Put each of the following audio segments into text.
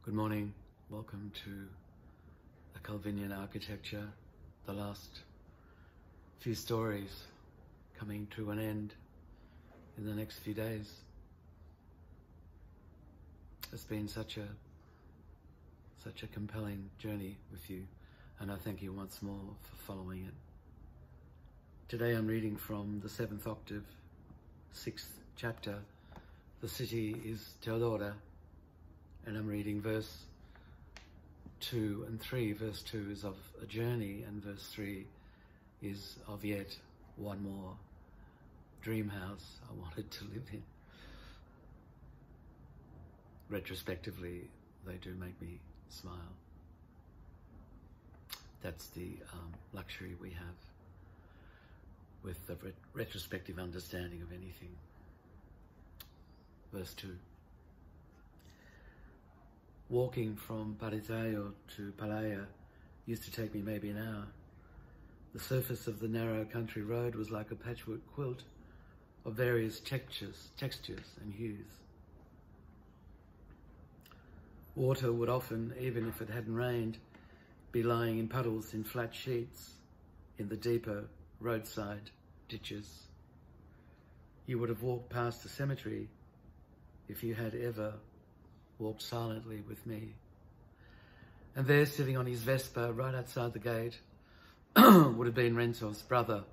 Good morning. Welcome to the Calvinian architecture. The last few stories coming to an end in the next few days. It's been such a compelling journey with you, and I thank you once more for following it. Today I'm reading from the 7th octave, 6th chapter. The city is Teodora, and I'm reading verse 2 and 3. Verse 2 is of a journey, and verse 3 is of yet one more dream house I wanted to live in. Retrospectively, they do make me smile. That's the luxury we have with the retrospective understanding of anything. Verse 2. Walking from Paritaio to Palaya used to take me maybe an hour. The surface of the narrow country road was like a patchwork quilt of various textures and hues. Water would often, even if it hadn't rained, be lying in puddles in flat sheets in the deeper roadside ditches. You would have walked past the cemetery if you had ever walked silently with me. And there, sitting on his Vespa right outside the gate, would have been Renzo's brother,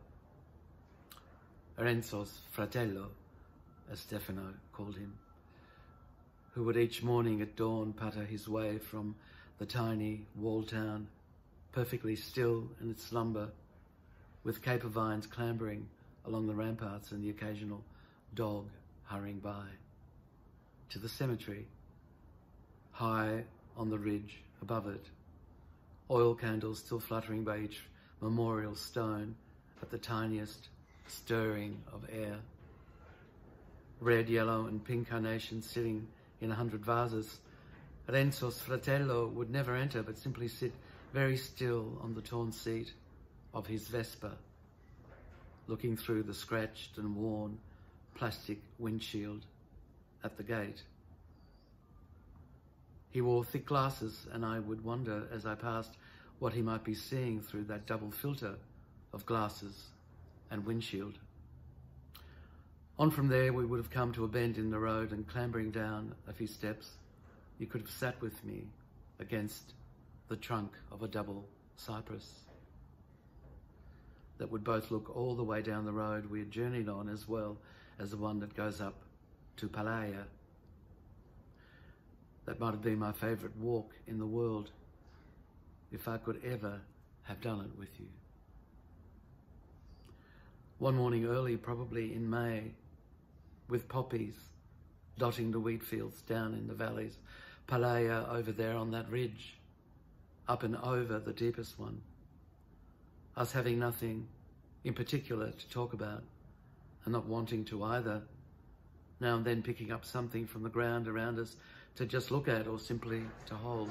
Renzo's fratello, as Stefano called him, who would each morning at dawn putter his way from the tiny walled town, perfectly still in its slumber, with caper vines clambering along the ramparts and the occasional dog hurrying by, to the cemetery, high on the ridge above it, oil candles still fluttering by each memorial stone at the tiniest stirring of air. Red, yellow and pink carnations sitting in 100 vases. Renzo's fratello would never enter, but simply sit very still on the torn seat of his Vespa, looking through the scratched and worn plastic windshield at the gate. He wore thick glasses, and I would wonder as I passed what he might be seeing through that double filter of glasses and windshield. On from there, we would have come to a bend in the road, and clambering down a few steps, you could have sat with me against the trunk of a double cypress that would both look all the way down the road we had journeyed on, as well as the one that goes up to Palaya. That might have been my favourite walk in the world, if I could ever have done it with you. One morning early, probably in May, with poppies dotting the wheat fields down in the valleys, Palaya over there on that ridge, up and over the deepest one, us having nothing in particular to talk about, and not wanting to either, now and then picking up something from the ground around us to just look at or simply to hold.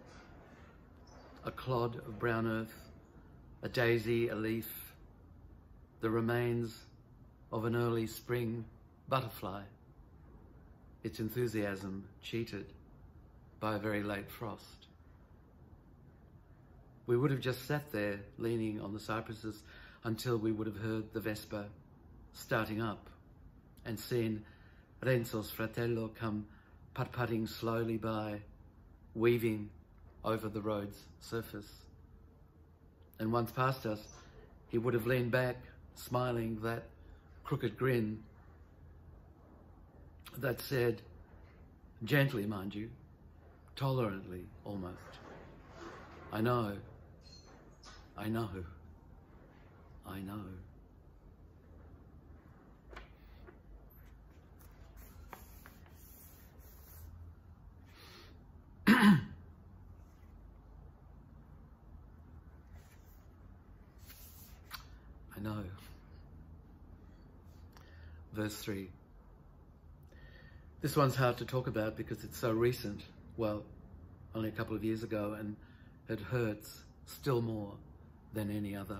A clod of brown earth, a daisy, a leaf, the remains of an early spring butterfly, its enthusiasm cheated by a very late frost. We would have just sat there leaning on the cypresses until we would have heard the Vespa starting up and seen Renzo's fratello come putt-putting slowly by, weaving over the road's surface. And once past us, he would have leaned back, smiling that crooked grin that said, gently mind you, tolerantly almost, I know, I know, I know. I know. Verse 3. This one's hard to talk about because it's so recent. Well, only a couple of years ago, and it hurts still more than any other.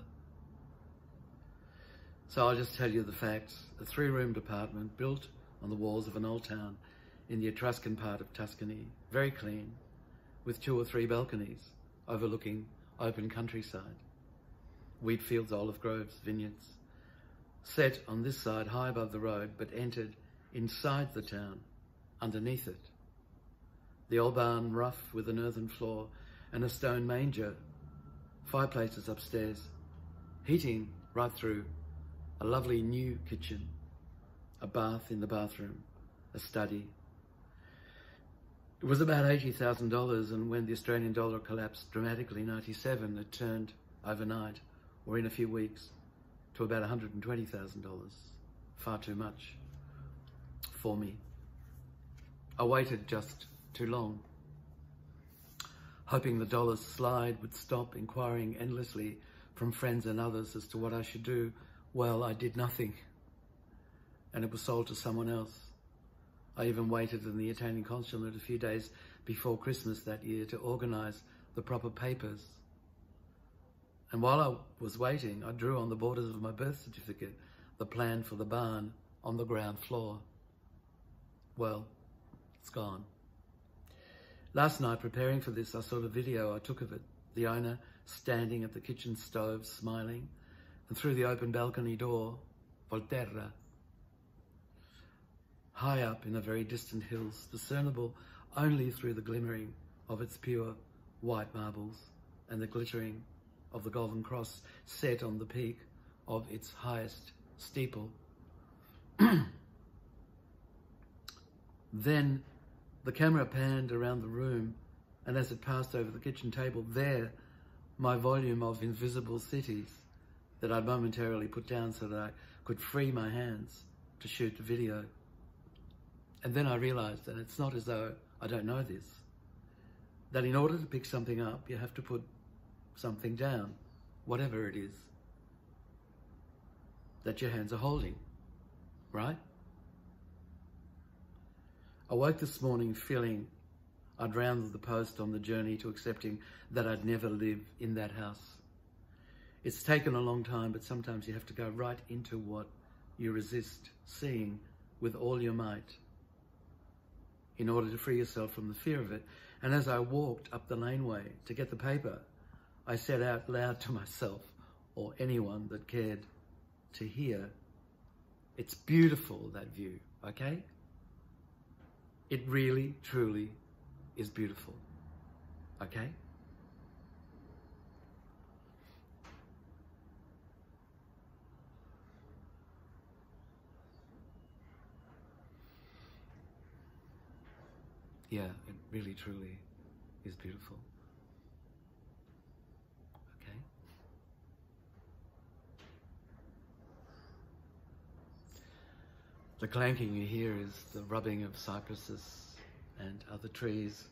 So I'll just tell you the facts. A 3-roomed apartment built on the walls of an old town in the Etruscan part of Tuscany. Very clean, with 2 or 3 balconies overlooking open countryside, wheat fields, olive groves, vineyards, set on this side high above the road, but entered inside the town, underneath it. The old barn rough with an earthen floor and a stone manger, fireplaces upstairs, heating right through, a lovely new kitchen, a bath in the bathroom, a study. It was about $80,000, and when the Australian dollar collapsed dramatically in '97, it turned overnight, or in a few weeks, to about $120,000. Far too much for me. I waited just too long, hoping the dollar's slide would stop, inquiring endlessly from friends and others as to what I should do. Well, I did nothing, and it was sold to someone else. I even waited in the Italian consulate a few days before Christmas that year to organise the proper papers. And while I was waiting, I drew on the borders of my birth certificate the plan for the barn on the ground floor. Well, it's gone. Last night, preparing for this, I saw the video I took of it, the owner standing at the kitchen stove, smiling, and through the open balcony door, Volterra. High up in the very distant hills, discernible only through the glimmering of its pure white marbles and the glittering of the golden cross set on the peak of its highest steeple. Then the camera panned around the room, and as it passed over the kitchen table, there, my volume of Invisible Cities that I'd momentarily put down so that I could free my hands to shoot the video. And then I realised, and it's not as though I don't know this, that in order to pick something up, you have to put something down, whatever it is that your hands are holding, right? I woke this morning feeling I'd rounded the post on the journey to accepting that I'd never live in that house. It's taken a long time, but sometimes you have to go right into what you resist seeing with all your might in order to free yourself from the fear of it. And as I walked up the laneway to get the paper, I said out loud to myself, or anyone that cared to hear, it's beautiful, that view, okay? It really, truly is beautiful, okay? Yeah, it really, truly is beautiful. Okay? The clanking you hear is the rubbing of cypresses and other trees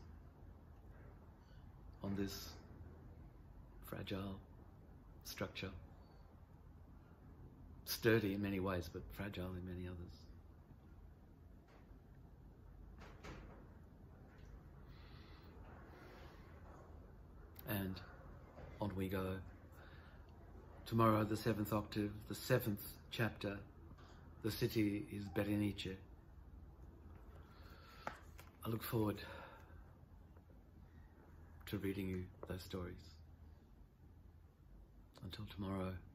on this fragile structure. Sturdy in many ways, but fragile in many others. And on we go. Tomorrow, the 7th octave, the 7th chapter. The city is Berenice. I look forward to reading you those stories. Until tomorrow.